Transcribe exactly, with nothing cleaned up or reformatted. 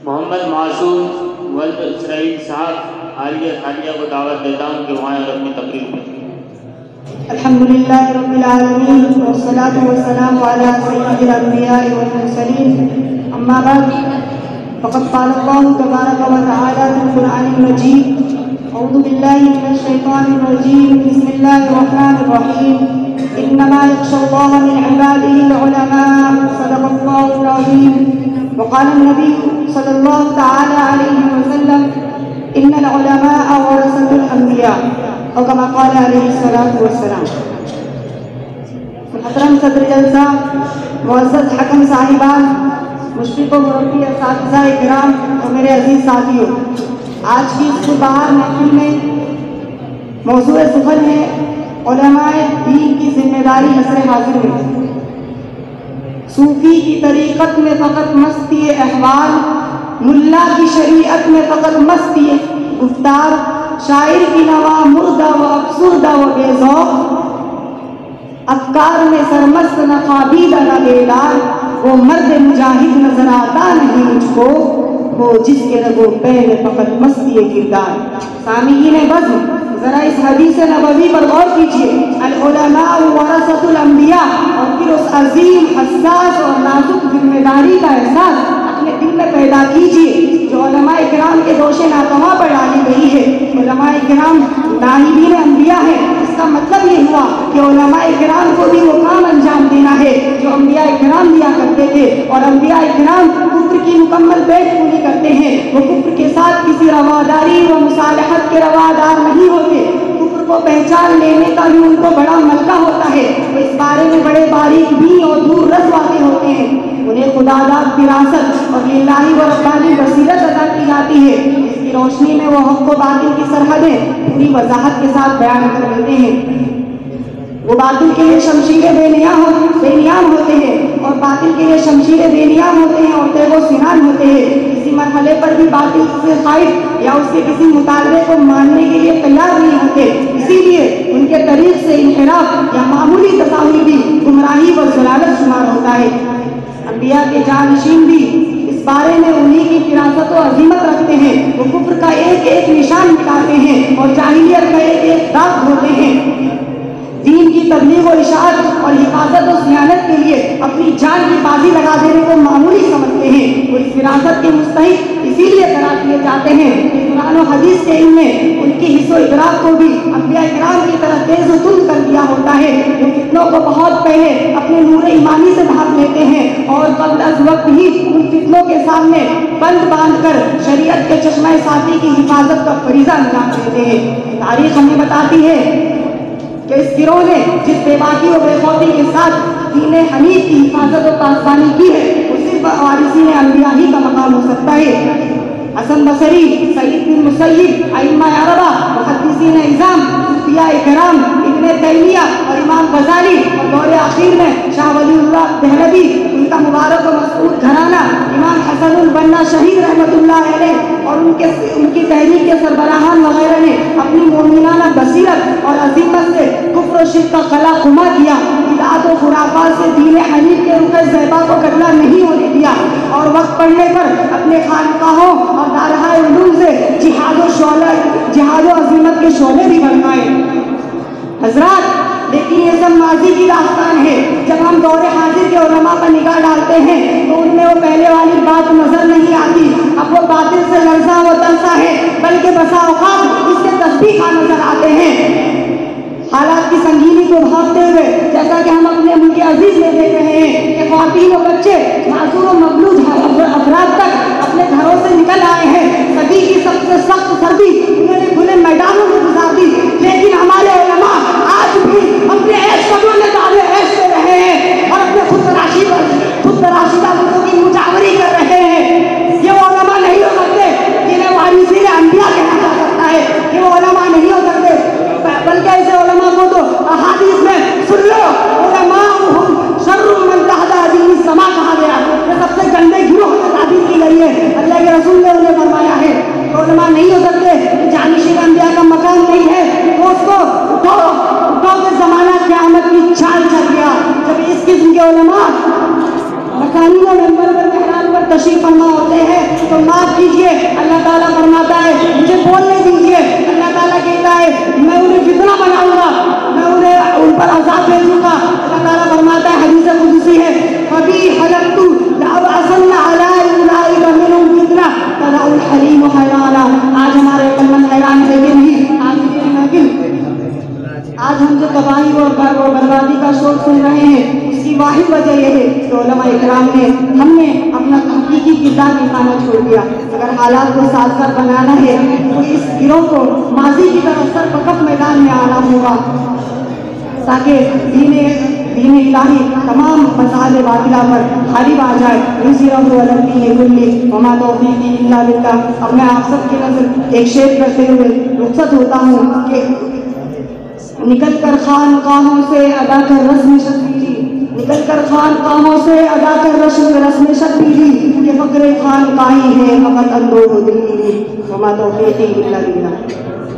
محمد معصوم ولد اسرائیل صاحب عالیہ حالیہ کو دعوت دیتا ہوں کہ وہاں اور اپنی تقریر میں. الحمدللہ رب العالمین والصلاة والسلام علی سید الانبیاء والمرسلین، اما بعد فقد قال اللہ تبارک و تعالی فی القرآن المجید اعوذ باللہ من الشیطان الرجیم بسم اللہ الرحمن الرحیم انما یخشی اللہ من عباده العلماء صدق اللہ العظیم. وقال النبی صلی اللہ تعالی علیہ وسلم ان العلماء ورثة الانبیاء اور کما قال علیہ الصلاۃ والسلام. محترم صدر جلسہ، معزز حکم صاحبان، مشرق و مربی اساتذہ کرام اور میرے عزیز ساتھیوں، آج کی اس بہار محفل میں موضوع سخن ہے علماء دین کی ذمہ داری عصر حاضر میں. صوفی کی طریقت میں فقط مستی احوال، ملا کی شریعت میں فقط مستی گفتار، شاعر کی نوا مردہ و افسردہ و بے ذوق، افکار میں سرمست نہ خوابیدہ نہ بیدار، وہ مرد مجاہد نظر آتا نہیں مجھ کو، وہ جس کے رگ و پے میں فقط مستی کردار. سامعین بزم، ذرا اس حدیث نبوی پر غور کیجیے. العلماء ورثۃ الانبیاء، اور پھر اس عظیم حساس اور نازک ذمہ داری کا احساس اپنے دل میں پیدا کیجیے جو علماء کرام کے دوش ناتواں پر ڈالی گئی ہے. علماء کرام نائبین انبیاء ہیں. اس کا مطلب یہ ہوا کہ علماء کرام کو بھی وہ کام انجام دینا ہے جو انبیاء کرام دیا کرتے تھے، اور انبیاء کرام کفر کی مکمل پیٹ پوری کرتے ہیں. وہ کفر کے ساتھ کسی رواداری و مصالحت کے روادار نہیں ہوتے. کفر کو پہچان لینے کا بھی ان کو بڑا ملکہ ہوتا ہے. وہ اس بارے میں بڑے باریک بھی اور دور رس واقع ہوتے ہیں. انہیں خدا داد فراست اور للہی و ربانی بصیرت عطا کی جاتی ہے. اس کی روشنی میں وہ حق و باطل کی سرحدیں پوری وضاحت کے ساتھ بیان کر لیتے ہیں. وہ باطل کے لیے شمشیریں بے نیام بے نیام ہوتے ہیں اور باطل کے لیے شمشیریں بے نیام ہوتے ہیں اور تیغ و سنان ہوتے ہیں. کسی مرحلے پر بھی باطل سے خائف یا اس کے کسی مطالبے کو ماننے کے لیے تیار نہیں ہوتے. اسی لیے ان کے طریق سے انحراف یا معمولی تصاویر بھی گمراہی و ضلالت شمار ہوتا ہے. انبیاء کے جانشین بھی اس بارے میں انہی کی فراست و عظیمت رکھتے ہیں. وہ کفر کا ایک ایک نشان مٹاتے ہیں اور جاہلیت کا ایک ایک داغ دھوتے ہیں. دین کی تبلیغ و اشاعت اور حفاظت و صیانت کے لیے اپنی جان کی بازی لگا دینے کو معمولی سمجھتے ہیں. وہ اس فراست کے مستحق اسی لیے قرار دیے جاتے ہیں کہ قرآن و حدیث کے علم میں ان کی حص و ادراک کو بھی انبیاء کرام کی طرح تیز و تند کر دیا ہوتا ہے. وہ فتنوں کو بہت پہلے اپنے نور ایمانی سے ڈھانپ لیتے ہیں اور قبل از وقت ہی ان فتنوں کے سامنے بند باندھ کر شریعت کے چشمہ ساتھی کی حفاظت کا فریضہ انجام دیتے ہیں. تاریخ ہمیں بتاتی ہے کہ اس گروہ نے جس بے باکی و بے خوفی کے ساتھ دین حنیف کی حفاظت و پاسبانی کی ہے وہ صرف وارثین انبیاء ہی کا مقام ہو سکتا ہے. حسن بصری، سعید بن مسیب، ائمہ اربعہ، محدثین اعظام، صوفیاء کرام، ابن تیمیہ اور امام غزالی، اور دور اخیر میں شاہ ولی اللہ دہلوی، ان کا مبارک و مسعود گھرانہ، امام حسن البنا شہید رحمۃ اللہ علیہ اور ان کے ان کی تحریک کے سربراہان وغیرہ نے اپنی مومنانہ بصیرت اور عظیمت سے کفر و شرک کا خلا خما کیا. بدعات و خرافات سے دین حنیف کے رخ زیبا کو قبلہ نہیں ہونے دیا اور وقت پڑنے پر اپنے خانقاہوں اور دارہائے علوم سے جہاد و شعلہ جہاد و عظیمت کے شعلے بھی بنائے. حضرات، لیکن یہ سب ماضی کی داستان ہے. جب ہم دور حاضر کے علماء پر نگاہ ڈالتے ہیں تو ان میں وہ پہلے والی بات نظر نہیں آتی. اب وہ باطل سے لرزاں و ترساں ہے، بلکہ بسا اوقات اس سے تسبیح خواہ نظر آتے ہیں. حالات کی سنگینی کو بھانپتے ہوئے جیسا کہ ہم اپنے ملک عزیز میں دیکھ رہے ہیں کہ خواتین و بچے معذور و مغلوب افراد تک اپنے گھروں سے نکل آئے ہیں. صدی کی سب سے سخت سردی انہوں نے کھلے میدانوں میں گزار دی، لیکن ہمارے علماء آج بھی اپنے عیش قدروں میں دعوے عیش دے رہے ہیں اور اپنے خود تراشی پر خود تراشیدہ لوگوں کی مجاوری کر رہے ہیں. یہ وہ علماء نہیں ہو سکتے جنہیں وارثین انبیاء کہا جا سکتا ہے. یہ وہ علماء نہیں ہو سکتے، بلکہ ایسے علماء کو تو احادیث میں سن لو علماء شر من تحت حدیث السماء کہا گیا. یہ سب سے گندے گروہ سے تعبیر کی گئی ہے. اللہ کے رسول نے انہیں فرمایا ہے علماء نہیں ہو سکتے. جانشین انبیاء کا مقام نہیں ہے تو اس کو اٹھاؤ اٹھاؤ کے زمانہ قیامت کی چھال چل گیا. جب اس قسم کے علماء مکانی و ممبر پر محراب پر تشریف فرما ہوتے ہیں تو معاف کیجیے. اللہ تعالیٰ فرماتا ہے مجھے بولنے دیجیے. اللہ تعالیٰ کہتا ہے میں انہیں فتنہ بناؤں گا, میں انہیں ان پر عذاب بھیجوں گا. اللہ تعالیٰ فرماتا ہے حدیث قدسی ہے فبی حلقت لأبعثن علی اولئک منہم فتنہ تدع الحلیم حیرانا. آج ہمارے قلمت حیران ہے کہ نہیں. آج یہ محفل, آج ہم جو تباہی اور بربادی کا شور سن رہے ہیں اس کی واحد وجہ یہ ہے کہ علماء اکرام نے ہم نے اپنا حقیقی کردار دکھانا چھوڑ دیا. اگر حالات کو سازگار بنانا ہے تو اس گروہ کو ماضی کی طرف سر پکف میدان میں آنا ہوگا تاکہ دین دین الہی تمام مذاہب باطلہ پر غالب آ جائے. یظہرہ علی الدین کلہ وما توفیقی الا باللہ. اب میں آپ سب کی نظر ایک شعر کرتے ہوئے رخصت ہوتا ہوں کہ نکل کر خانقاہوں سے ادا کر رسم شبیری, نکل کر خانقاہوں سے ادا کر رسم رسم شبیری کہ فقر خانقاہی ہے فقط اندوہ دلی وما توفیقی الا باللہ.